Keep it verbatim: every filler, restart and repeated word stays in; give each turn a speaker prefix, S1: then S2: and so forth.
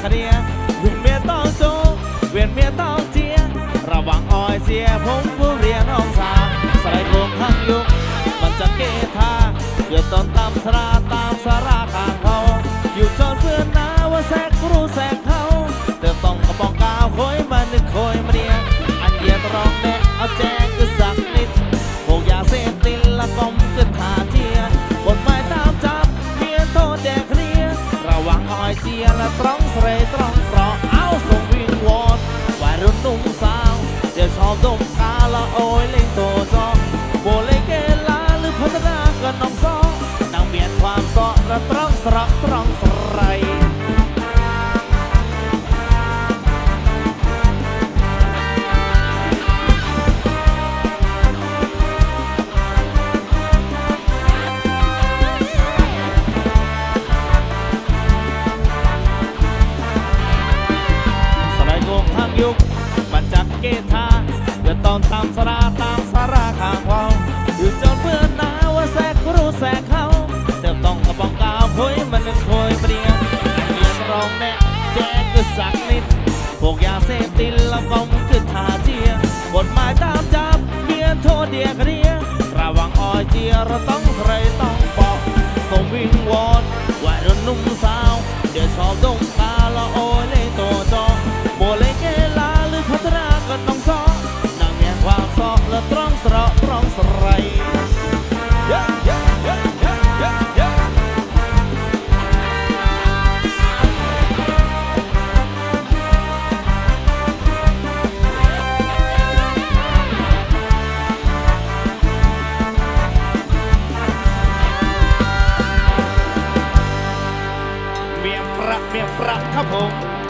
S1: คเดียเวียนเมียต้องโจเวียนเมียต้องเจียระวังอ้อยเสียผมผู้เรียนน้องสาวใส่กลมข้างยุกมันจะเกทาเกิดตอนตามสราตามสาราข้างเขาอยู่จนเพื่อนนาว่าแซกรู้แซกเขาเติมต้องกระปองกาวคอยมานึกคอยมาเดียอันเดียตรองแน่เอาแจงก็สักนิดพวกยาเสพติดละกอมขึ้นหาเทียบทหมายตามจับเมียโทษแดกเคลียระวังอ้อยเจียละตรองเสรตรองเปราะเอาส่งวิงวอนวัยรุ่นนุ่มสาวเดี๋ยวชอบดมกาละโอยเล่นโตจองโบเล่เกลาหรือพัฒนากันน้องซองนางเมียนความซอระตรองสระตรองสไรมันจักเกทาเกิดตอนตามสราตามสาราข้างเขาอยู่จนเพื่อนนาว่าแซกรู้แซกเขาเติมต้องกระปองกาวคุยมันนึงคอยเปลี่ยนเมียรองแน่แจ้งก็สักนิดพวกยาเสพติดละกอมขึ้นหาเจียกฎหมายตามจับเมียโทษเดียกเดียระวังอ้อยเจียเราต้องใครต้องปอกส่งวิงวอนวัยรุ่นนุ่มสาวเดี๋ยวชอบดมกาละโอยเลยโตจอโบเลยเกลาหรือพัฒนากันน้องซอนางเมียนความซอกและตรองสระตรองสไรเมียประเมียประครับผม